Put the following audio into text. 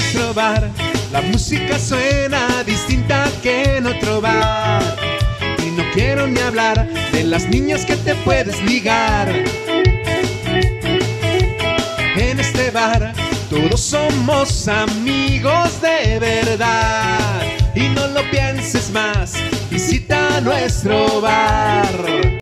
nuestro bar la música suena distinta que en otro bar. Y no quiero ni hablar de las niñas que te puedes ligar. En este bar todos somos amigos de verdad. Y no lo pienses más, visita nuestro bar.